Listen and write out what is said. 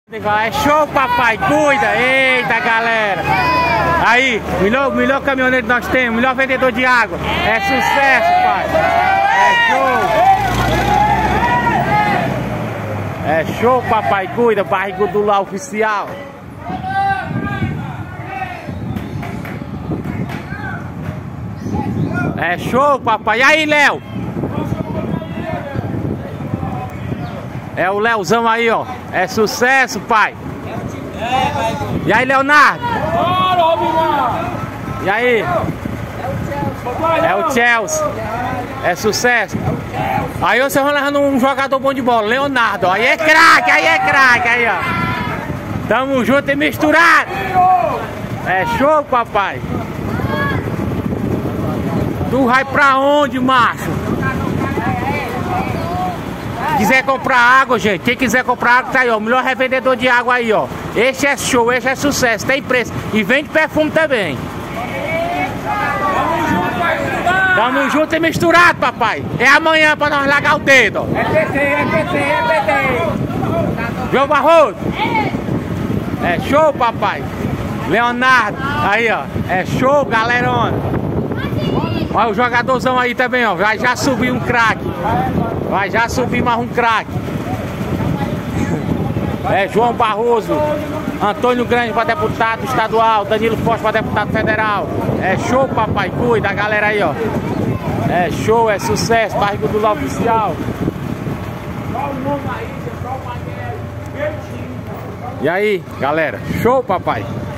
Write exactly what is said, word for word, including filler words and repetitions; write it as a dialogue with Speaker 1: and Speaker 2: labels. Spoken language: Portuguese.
Speaker 1: É show, papai, cuida! Eita, galera! Aí, melhor, melhor caminhoneiro que nós temos, melhor vendedor de água. É sucesso, pai! É show! É show, papai, cuida! Barrigudo lá oficial! É show, papai! E aí, Léo? É o Leozão aí, ó. É sucesso, pai. E aí, Leonardo? E aí? É o Chelsea. É sucesso. Aí você vai levando um jogador bom de bola, Leonardo. Aí é craque, aí é craque, aí, ó. Tamo junto e misturado. É show, papai. Tu vai pra onde, macho? Quiser comprar água, gente, quem quiser comprar água, tá aí, ó, o melhor revendedor de água aí, ó. Este é show, este é sucesso, tem preço. E vende perfume também. Tamo junto e misturado, papai. É amanhã pra nós largar o dedo, ó.
Speaker 2: É P T, é P T, é P T.
Speaker 1: João Barroso. É show, papai. Leonardo, aí, ó. É show, galerona. Olha o jogadorzão aí também, ó. Vai já subir um craque. Vai já subir mais um craque. É João Barroso, Antônio Grande para deputado estadual, Danilo Forte para deputado federal. É show, papai, cuida, a galera aí, ó. É show, é sucesso, Barrigudo lá oficial. E aí, galera, show, papai.